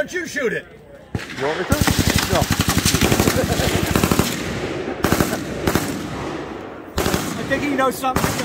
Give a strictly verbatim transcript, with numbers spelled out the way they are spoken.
don't you shoot it? You want me to? No. I think he knows something.